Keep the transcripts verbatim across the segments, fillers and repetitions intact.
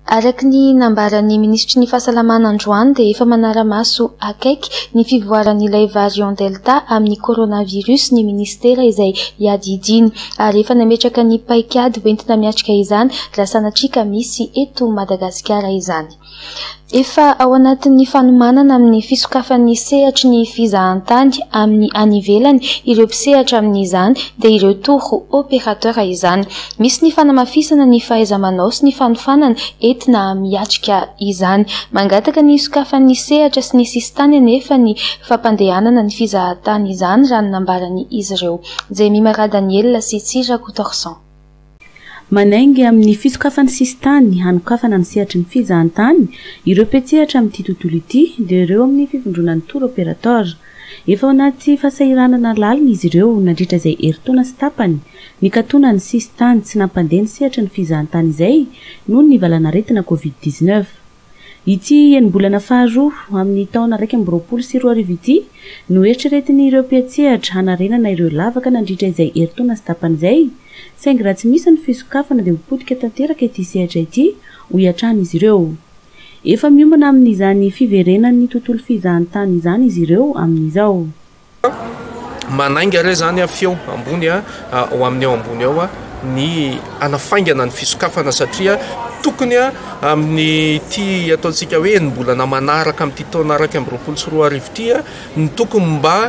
Araky ny nambaran'ny ministry ny fahasalamana androany dia efa manara-maso akaiky ny fivoaran'ilay variant delta amin'ny coronavirus ny ministera izay hiadidiny ary efa nametraka ny paikady hoentina miatrika izany raha sanatrika misy eto Madagasikara izany. Efa ao anatin'ny fanomanana amin'ny fisokafan'ny sehatry ny fizahan-tany amin'ny anivelany ireo mpisehatra amin'izany dia ireo toro opérateur izany. Misy ny fanamafisana ny fahaiza-manao sy ny fanofanana entina miatrika izany. Mangataka ny sokafan'ny sehatra sy ny sistany anefa ny fampandehanana ny fizahan-tany izany raha ny nambarany izy ireo. Jemimara Daniel sy Tsira Coutorsan. Manaingy amin'ny fisokafan'ny sistany hanokafana ny sehatry ny fizahan-tany ireo mpietsehatra amin'ity tontolo ity dia ireo amin'ny fivondronan'ny tour opérateur. Efa ao anaty fahasahiranana lalina izy ireo nandritra izay herintaona sy tapany nikatona ny sistany tsy nampandeha ny sehatry ny fizahan-tany izay noho ny valanaretina covid dix-neuf. Ity enim-bolana faharoa amin'ny taona raika amby roapolo sy roa arivo ity no eritreretin'ireo mpietsehatra hanarenana ireo lavaka nandritra izay herintaona sy tapany izay. Saingy raha tsy misy ny fisokafana dia mipotika tanteraka ity sehatra ity ho iatrana izy ireo. Efa miombana amin'izany fiverenan'ny tontolo fizahan-tany izany izy ireo amin'izao. Manainga re zany feo ambony ho amin'ny eo ambony ao ny anafaingana ny fisokafana satria tokony amin'ny ty ataontsika hoe enim-bolana manaraka amin'ity taona raika amby roapolo sy roa arivo ity ny tokony mba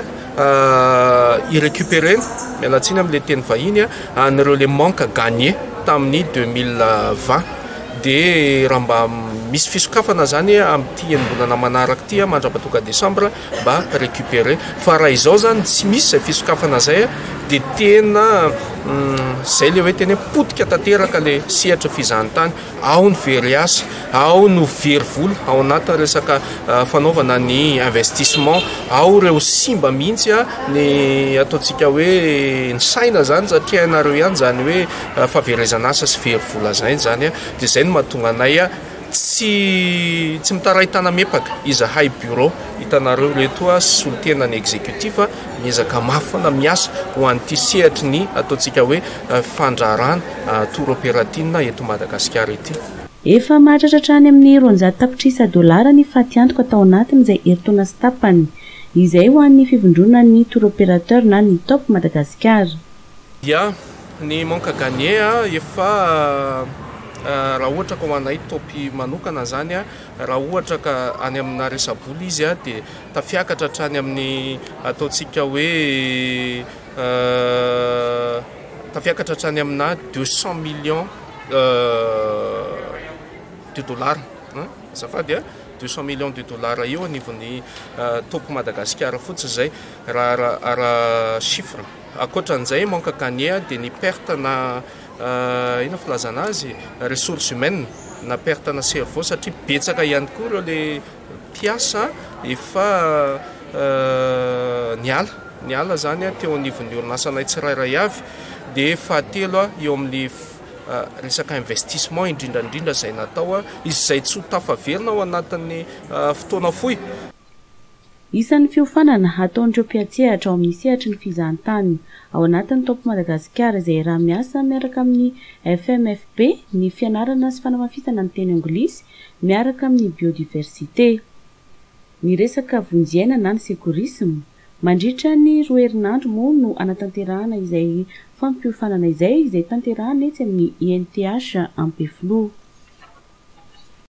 irécupérer mialatsiny amin'ilay teny vahiny an'ireo le manque gagné tamin'ny deux mille vingt dia raha mba misy fisokafana zany amin'ity enim-bolana manaraka ity mandrapatonga décembre mba récupérer fa raha izao zany tsy misy izay fisokafana zay dia tena zay le hoe tena potika tanteraka le sehatra fizahan-tany ao ny very asa ao no very vola ao anaty resaka fanaovana ny investissement ao ireo simba mihitsy ny ataontsika hoe ny saina zany satria ianareo ihany zany hoe fahaverezana asa sy very vola zay zany dia zay no mahatonga anay tsy tsy mitaraitana mepaka izahay bureau hitanareo reto solitenany exécutif miezaka mafana miasa ho an'ity sehatry ny ataontsika hoe fandrarana tour opérative eto Madagasikara ity. Efa mahatratra any amin'ny roanjato tapitrisa dolara ny fatiantoka tao anatiny izay herintaona sy tapany. Izay ho an'ny fivondrona ny tour opérateur na ny top Madagasikara. Ya, ny manque gagné efa raha ohatra ka ho anay topy manokana zany raha ohatra ka any amina resaboly izy dia tafiakatra hatrany amin'ny ataontsika hoe tafiakatra hatrany amina deux cent millions de dollars azafady deux cent millions de dollars eo anivon'ny topy Madagasikara fotsiny zay raha raha chiffre. Ankoatran'izay manque gagné dia ny perte na ina filazana azy ressources humaines na perte na cerveau satria betsaka ihany koa ireo le mpiasa efa niala niala zany teo anivon'ny orinasanay tsirairay avy dia fahatelo eo amin'ny resaka investissement indrindrandrindra izay natao izy izay tsy ho tafaverina ao anatin'ny fotoana fohy. Isan'ny fiofanana ataon'ireo mpietsehatra ao amin'ny sehatry ny fizahan-tany ao anatin'ny top Madagasikara izay raha miasa miaraka amin'ny F M F P ny fianarana sy fanamafisana ny teny anglisy miaraka amin'ny biodiversité. Ny resaka vonjena na ny sécurisme mandritra ny roa herinandro moa no anatanterahana izay fampiofanana izay izay tanterahana etsy amin'ny I N T H Ampeflo.